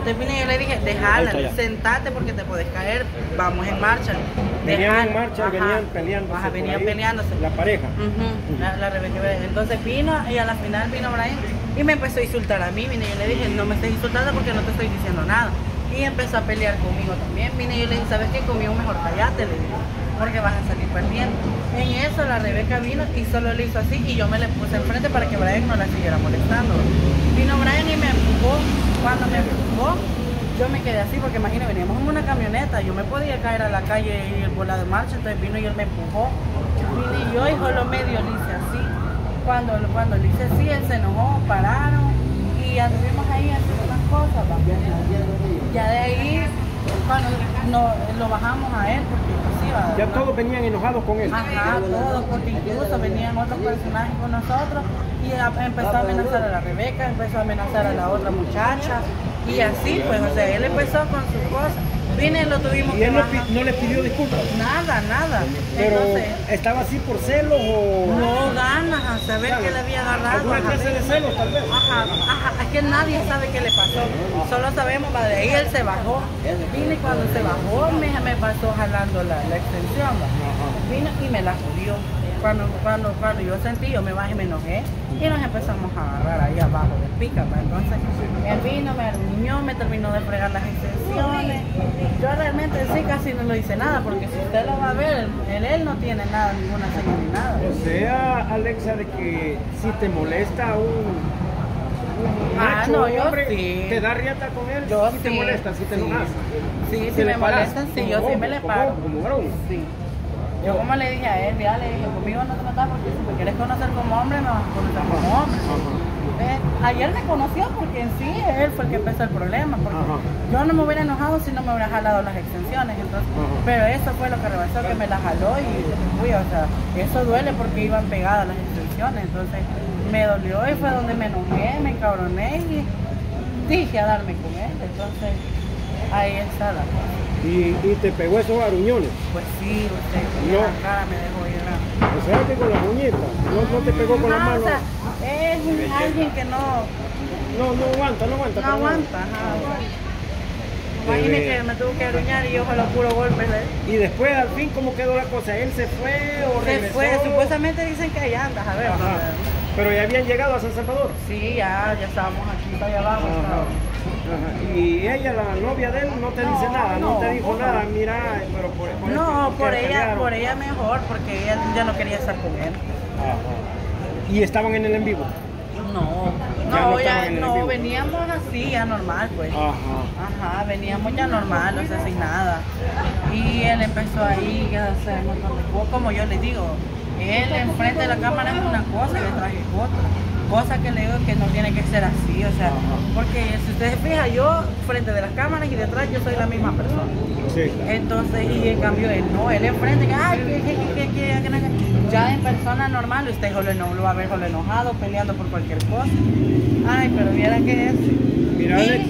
Entonces vine y yo le dije, déjala, sentate porque te puedes caer, vamos en marcha. Venían en marcha, venían peleando. Venían peleándose. La pareja. La Rebeca. Entonces vino y a la final vino Brian y me empezó a insultar a mí. Vine y yo le dije, no me estés insultando porque no te estoy diciendo nada. Y empezó a pelear conmigo también. Vine y yo le dije, ¿sabes qué? Conmigo mejor cállate, le dije, porque vas a salir perdiendo. En eso la Rebeca vino y solo le hizo así y yo me le puse enfrente para que Brian no la siguiera molestando. Vino Brian y me empujó. Cuando me empujó, yo me quedé así porque imagínate, veníamos en una camioneta, yo me podía caer a la calle y el bola de marcha, entonces vino y él me empujó. Vine y yo y solo medio le hice así. Cuando le hice así, él se enojó, pararon y anduvimos ahí haciendo unas cosas. Ya de ahí, cuando lo bajamos a él, porque inclusive... Ya todos venían enojados con él. Ajá, todos, porque incluso venían otros personajes con nosotros y empezó a amenazar a la Rebeca, empezó a amenazar a la otra muchacha y así, pues, o sea, él empezó con sus cosas. Vine y lo tuvimos que bajar. ¿Y él no le pidió disculpas? Nada. ¿Pero entonces, estaba así por celos o...? No, ganas a saber que le había agarrado. ¿Alguna clase de celos tal vez? Ajá, es que nadie sabe qué le pasó. Solo sabemos, de ahí él se bajó. Vine y cuando se bajó me pasó jalando la extensión. Vino y me la jodió. Cuando yo sentí, yo me bajé y me enojé y nos empezamos a agarrar ahí abajo del pica. Entonces él vino, me arruinó, me terminó de fregar las extensiones. Yo realmente sí casi no le hice nada porque si usted lo va a ver, él no tiene nada, ninguna señal ni nada. O sea, Alexa, de que si te molesta un macho, yo hombre, sí. ¿te da riata con él? Yo si sí. te molesta, si te enojas. Sí, si me molestan, sí, yo sí me le paro. Como varón. Sí. Yo como le dije a él, ya le dije, conmigo no te metas porque si me quieres conocer como hombre, me vas a conocer como hombre. Ayer me conoció porque en sí él fue el que empezó el problema, porque yo no me hubiera enojado si no me hubiera jalado las extensiones, entonces, pero eso fue lo que rebasó, que me las jaló y uy, o sea, eso duele porque iban pegadas las extensiones, entonces me dolió y fue donde me enojé, me encabroné y dije a darme con él, entonces ahí está la cosa. ¿Y te pegó esos aruñones? Pues sí, usted, no. la cara me dejó ir. O sea que con la muñeca, no te pegó con la mano. O sea, es alguien que no aguanta. No aguanta, Imagínese que me tuvo que aruñar y yo con los puros golpes. Y después, al fin, ¿cómo quedó la cosa? ¿Él se fue o regresó? Se fue, supuestamente dicen que allá andas, a ver. ¿Pero ya habían llegado a San Salvador? Sí, ya estábamos aquí, para allá abajo. Y ella, la novia de él, no te dice nada, no te dijo nada, mira, pero por ella mejor, porque ella ya no quería estar con él. ¿Y estaban en el en vivo? No, veníamos así, ya normal, pues. Veníamos ya normal, o sea, sin nada. Y él empezó ahí a hacer un montón de cosas, como yo le digo, él enfrente de la cámara es una cosa y detrás es otra. Cosa que le digo que no tiene que ser así, o sea, porque si usted se fija, yo frente de las cámaras y detrás yo soy la misma persona. Sí. Entonces, y en cambio él no, él enfrente, ya en persona normal, usted no lo va a ver solo enojado, peleando por cualquier cosa. Ay, pero viera que es. Mira, Alexa,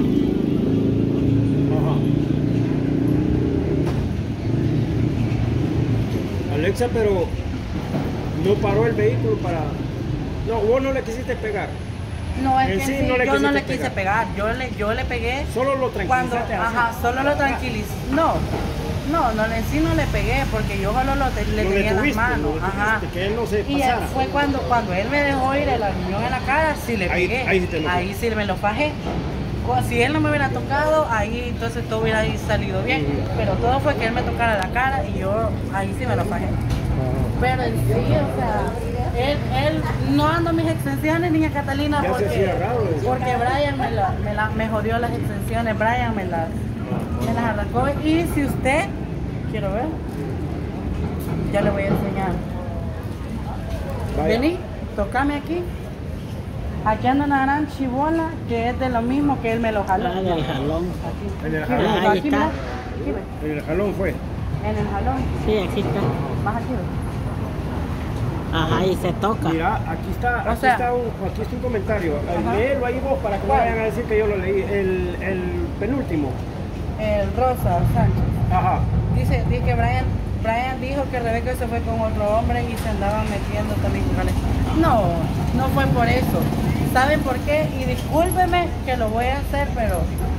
Alexa, pero no paró el vehículo para... No, vos no le quisiste pegar. No, es que sí, yo no le quise pegar. Yo le pegué. Solo lo tranquilizaste. Solo lo tranquilicé. No le pegué porque yo solo le tenía las manos. Que él no se pasara. Y fue cuando él me dejó ir el aruñón en la cara, sí le pegué. Ahí sí me lo fajé. Si él no me hubiera tocado, ahí entonces todo hubiera salido bien. Pero todo fue que él me tocara la cara y yo ahí sí me lo fajé. Pero en sí, o sea, él no ando mis extensiones, niña Catalina, porque Brian me jodió las extensiones, Brian me las arrancó. Y si usted, quiero ver, ya le voy a enseñar. Vení, tocame aquí. Aquí anda una gran chibola que es de lo mismo que él me lo jaló. En el jalón. En el jalón. Ahí está. En el jalón fue. En el jalón. Sí, aquí está. Más aquí. Ajá, y se toca. Mira, aquí está un comentario. Léelo ahí vos para que no vayan a decir que yo lo leí. El penúltimo. El Rosa Sánchez. Dice que Brian dijo que Rebeca se fue con otro hombre y se andaban metiendo también con Alex. No fue por eso. ¿Saben por qué? Y discúlpeme que lo voy a hacer, pero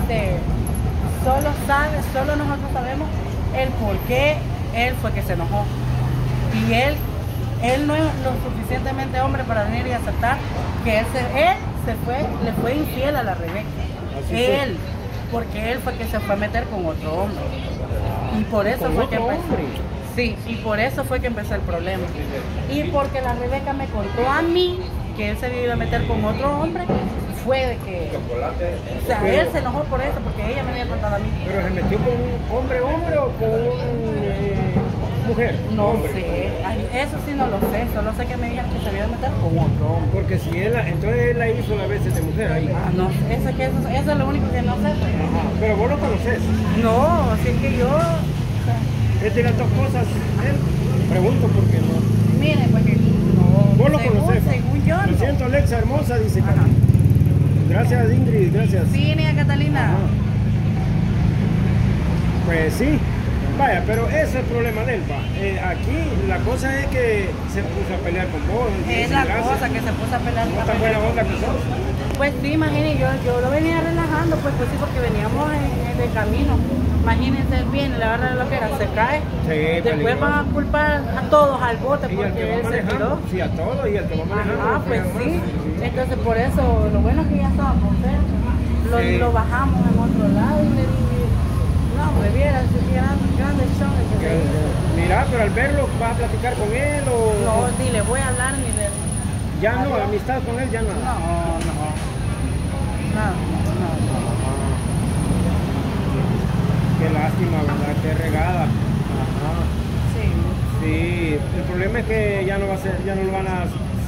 solo nosotros sabemos el por qué él fue que se enojó. Y él no es lo suficientemente hombre para venir y aceptar que él le fue infiel a la Rebeca. Porque él fue que se fue a meter con otro hombre. Y por eso fue que empezó. Sí, y por eso fue que empezó el problema. Y porque la Rebeca me contó a mí que él se iba a meter con otro hombre, fue de que, o sea, él se enojó por eso, porque ella me había contado a mí. ¿Pero se metió con un hombre o con una mujer? No hombre. sé, eso sí no lo sé, solo sé que me dijeron que se iba a meter con otro hombre. Porque si entonces él la hizo las veces de mujer ahí. No, eso es lo único que no sé. Pues. Ajá. Pero vos lo conoces. No, si es que yo... ¿Es de las dos cosas él? Pregunto por qué no. Mire, pues que no. Vos lo conocés. Según yo, Lo siento, Alexa hermosa, dice Catalina. Gracias, Ingrid, gracias. Sí, niña Catalina. Ajá. Pues sí. Vaya, pero ese es el problema de él, va. Aquí la cosa es que se puso a pelear con vos. Es la cosa que se puso a pelear con vos. ¿No está buena onda que sos? Pues sí, imagínate, yo lo venía relajando, pues sí, porque veníamos en el camino. Imagínense, él viene, la verdad lo que era, se cae. Sí, después van a culpar a todos al bote y porque él se tiró. Sí, a todos y el que va manejando. Ah, pues sí. Entonces por eso, lo bueno es que ya estábamos cerca. Lo bajamos en otro lado y le dije, no, me viera, grande show. Mira, pero al verlo, ¿vas a platicar con él o...? No, ni le voy a hablar ni le... Ya no, amistad con él ya no. Qué lástima, ¿verdad? Qué regada. Ajá. Sí. Sí, el problema es que ya no va a ser, ya no lo van a,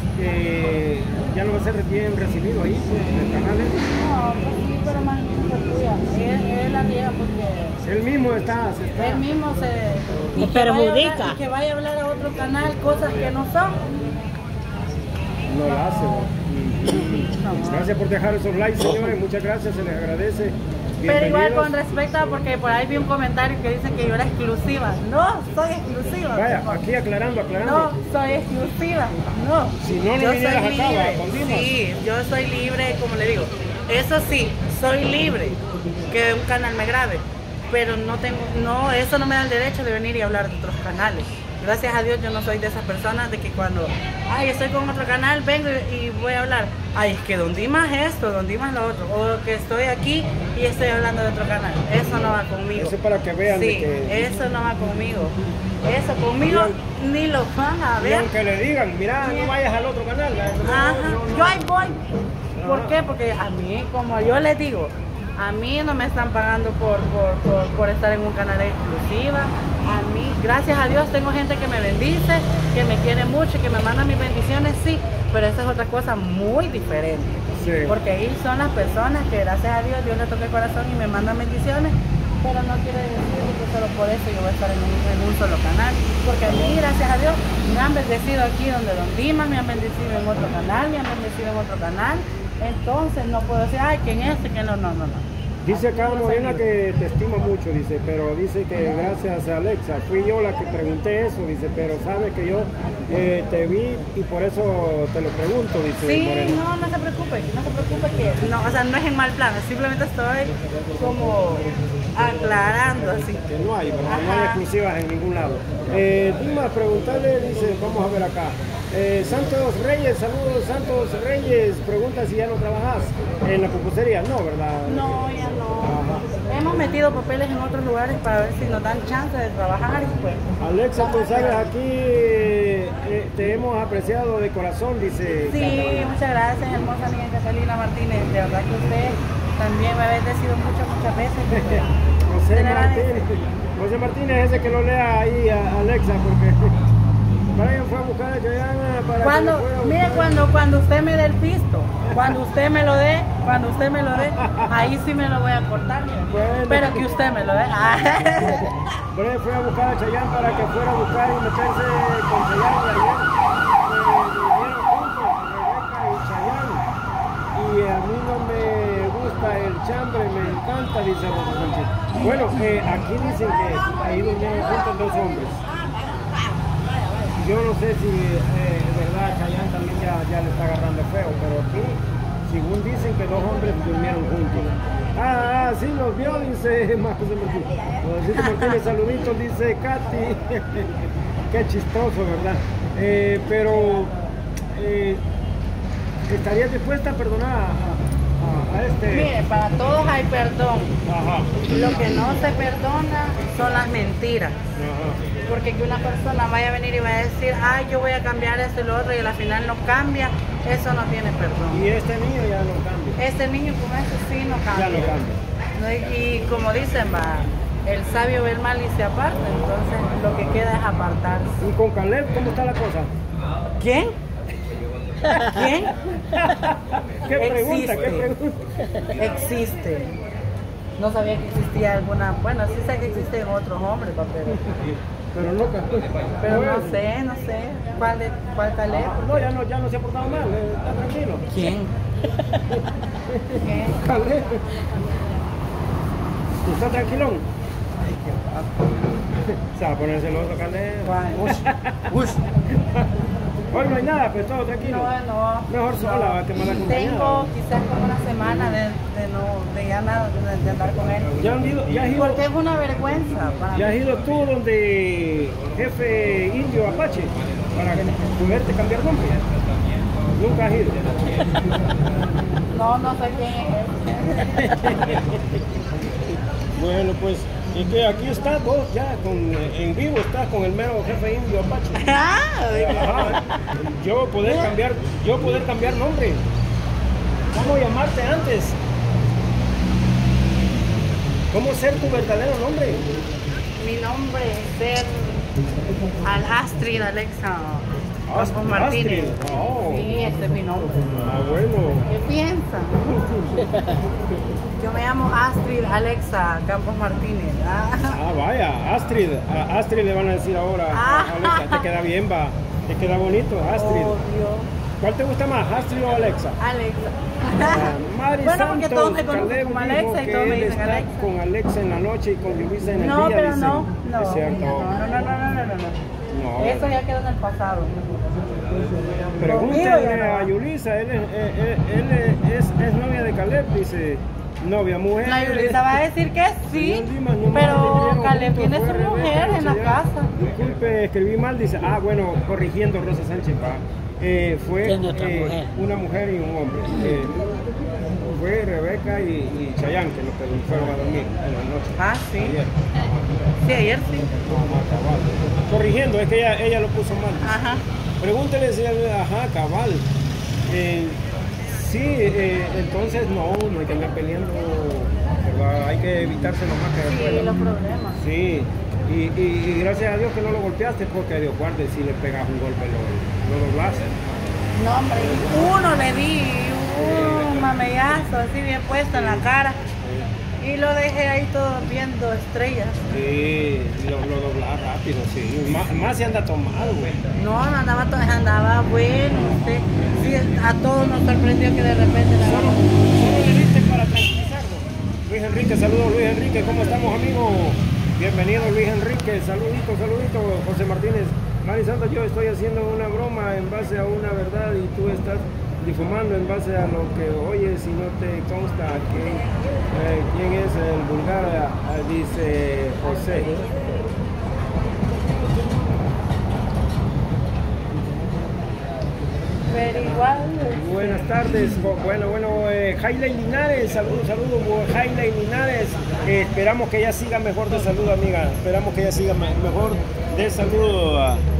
ya no va a ser bien recibido ahí en el canal. No, pues sí, pero más él la niega porque... Él mismo está. Él mismo se... Y perjudica. Y que vaya a hablar a otro canal cosas que no son. No lo hace. No. Gracias por dejar esos likes, señores. Muchas gracias, se les agradece. Pero igual con respecto a, porque por ahí vi un comentario que dice que yo era exclusiva. No, soy exclusiva. Vaya, aquí aclarando. No, soy exclusiva. No. Si no yo vinieras soy acá, libre. con Dimas. Sí, yo soy libre, como le digo. Eso sí, soy libre que un canal me grabe. Pero eso no me da el derecho de venir y hablar de otros canales. Gracias a Dios yo no soy de esas personas de que cuando, estoy con otro canal, vengo y voy a hablar. Es que Don Dimas esto, Don Dimas lo otro. O que estoy aquí y estoy hablando de otro canal. Eso no va conmigo. Eso para que vean. Sí, que... eso no va conmigo. Eso conmigo ni lo van a ver. Y aunque le digan, mira, no vayas al otro canal. Yo ahí voy. ¿Por qué? Porque a mí, como yo les digo, a mí no me están pagando por estar en un canal exclusiva. A mí, gracias a Dios, tengo gente que me bendice, que me quiere mucho, que me manda mis bendiciones, sí, pero esa es otra cosa muy diferente. Sí. Porque ahí son las personas que, gracias a Dios, Dios le toca el corazón y me mandan bendiciones, pero no quiere decir que solo por eso yo voy a estar en un solo canal. Porque a mí, gracias a Dios, me han bendecido aquí donde Don Dimas, me han bendecido en otro canal, me han bendecido en otro canal. Entonces no puedo decir, que en este, que no. Dice acá Morena que te estima mucho, dice, pero dice que gracias a Alexa, fui yo la que pregunté eso, dice, pero sabe que yo te vi y por eso te lo pregunto, dice sí, Morena. no se preocupe que no, o sea, no es en mal plan, simplemente estoy como aclarando así. Que no hay, ¿verdad? No hay exclusivas en ningún lado. Dima, preguntarle, dice, vamos a ver acá. Santos Reyes, saludos Santos Reyes, pregunta si ya no trabajas en la pupusería, no, ¿verdad? No, ya no. Ajá. Hemos metido papeles en otros lugares para ver si nos dan chance de trabajar y pues. Alexa, tú sabes, aquí te hemos apreciado de corazón, dice. Sí, Catalina. muchas gracias, hermosa niña Catalina Martínez, de verdad que usted también me ha bendecido muchas veces. José Martínez es ese que lo lea ahí a Alexa, porque Brian fue a buscar a Chayana para cuando usted me dé el pisto, cuando usted me lo dé, ahí sí me lo voy a cortar, bueno. Pero que usted me lo dé. Brian fue a buscar a Chayán para que fuera a buscar y meterse con Chayán y ayer vivieron juntos, Rebeca y Chayán, y a mí no me gusta el chambre, me encanta, dice Rosa Sánchez. Bueno, aquí dicen que ahí durmieron juntos dos hombres. Yo no sé si de verdad Chayán también ya le está agarrando feo, pero aquí, según dicen que dos hombres durmieron juntos. sí los vio, dice José Martínez, saluditos, dice Katy. Qué chistoso, ¿verdad? Pero ¿estarías dispuesta a perdonar a este? Mire, para todos hay perdón. Ajá. Lo que no se perdona son las mentiras. Ajá. Porque que una persona vaya a venir y vaya a decir, ay, yo voy a cambiar esto y lo otro, y al final no cambia, eso no tiene perdón. Y este niño ya no cambia. Este niño con eso sí no cambia. Ya no cambia. ¿No? Y como dicen, va, el sabio ve el mal y se aparta, entonces lo que queda es apartarse. ¿Y con Caleb cómo está la cosa? ¿Quién? ¿Quién? ¿Qué pregunta? Existe. ¿Qué pregunta? Existe. No sabía que existía alguna, bueno, sí sé que existen otros hombres, pa, Pero nunca. pero Bueno. no sé, ¿cuál Caleb? No, ya no se ha portado mal, está tranquilo. ¿Quién? ¿Quién? Caleb. ¿Está tranquilón? Se va a poner celoso, Caleb. Uy. Hoy no hay nada, pues todo tranquilo. No. Mejor sola, que mal acompañada. Tengo quizás como una semana de ya nada, de andar con él. Ya has ido, Porque es una vergüenza para ya has mí. ido tú donde jefe indio Apache para poderte cambiar nombre. Nunca has ido. No sé quién es. Bueno, pues, y que aquí está vos ya en vivo, estás con el mero jefe indio Apache. Ajá. Yo poder cambiar nombre. ¿Cómo llamarte antes? ¿Cómo ser tu verdadero nombre? Mi nombre es ser Astrid Alexa Astrid. Martínez. Oh. Sí, ese es mi nombre. Ah, bueno. ¿Qué piensan? Yo me llamo Astrid Alexa Campos Martínez. Ah, vaya, Astrid. A Astrid le van a decir ahora. Alexa, te queda bien, va. Te queda bonito, Astrid. Obvio. ¿Cuál te gusta más, Astrid o Alexa? Alexa. Mari Bueno, porque Santos, todos me conocen Caleb como dijo Alexa y que todos me él dicen está Alexa. con Alexa en la noche y con Yulisa en el No, día. pero dicen. no. Es cierto. No. Eso ya quedó en el pasado. Pregúntale a Yulisa, él es novia de Caleb, dice. Novia, mujer. La Yulisa va a decir que sí, Señor Dimas, no pero vivieron Caleb juntos, tiene fue su Rebeca mujer en la Chayán. casa. Disculpe, escribí mal, dice. Ah, bueno, corrigiendo Rosa Sánchez, va. Fue ¿Quién es otra mujer? una mujer y un hombre. Fue Rebeca y Chayán que nos fueron a dormir en la noche. Ah, sí. Ayer. Sí, ayer sí. Cabal. Corrigiendo, es que ella lo puso mal. Ajá. Pregúntele si ajá, cabal. Sí, entonces no hay que andar peleando, ¿verdad? Hay que evitarse lo más que se Sí, pueda. los problemas. Sí, y gracias a Dios que no lo golpeaste, porque Dios guarde, si le pegas un golpe lo doblaste. No, hombre, uno le di un mamellazo así bien puesto en la cara y lo dejé ahí todo viendo estrellas. Sí, lo doblas rápido, sí. Más si anda tomado, güey. No, andaba bueno. Sí, a todos nos sorprendió que de repente la Solo le diste para tranquilizarlo. Luis Enrique, saludos Luis Enrique, ¿cómo estamos, amigos? Bienvenido Luis Enrique, saludito, José Martínez. Mari Santos, yo estoy haciendo una broma en base a una verdad y tú estás difumando en base a lo que oyes y no te consta quién es el vulgar, dice José. Pero igual. Buenas tardes, bueno, Hailey Linares, saludos, Hailey Linares, esperamos que ella siga mejor de salud, amiga, esperamos que ella siga mejor de salud,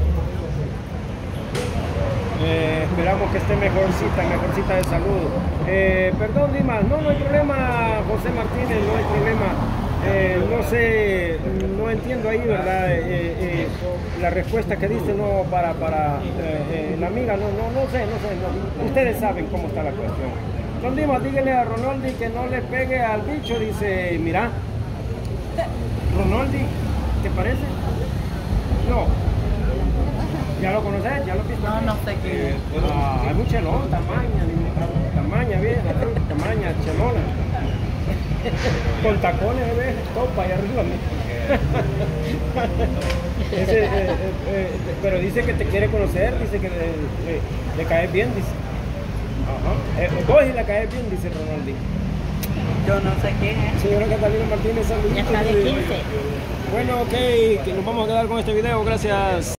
esperamos que esté mejorcita de salud. Perdón, Dimas, no hay problema, José Martínez, no hay problema. No sé, no entiendo ahí, ¿verdad? La respuesta que dice no para la amiga, no sé. Ustedes saben cómo está la cuestión. Don Dimas, dígale a Ronaldi que no le pegue al bicho, dice, mira. Ronaldi, ¿te parece? No. ¿Ya lo conoces? ¿Ya lo viste? No sé qué. Hay un chelón, tamaña, bien, tamaña, chelona. Con tacones, ¿ves? Topa ahí arriba. Pero dice que te quiere conocer, dice que le caes bien, dice. Ajá. Vos y le caes bien, dice Ronaldi. Yo no sé quién es. Señora Catalina Martínez, saluditos. Ya está de 15. Bueno, ok, que nos vamos a quedar con este video. Gracias.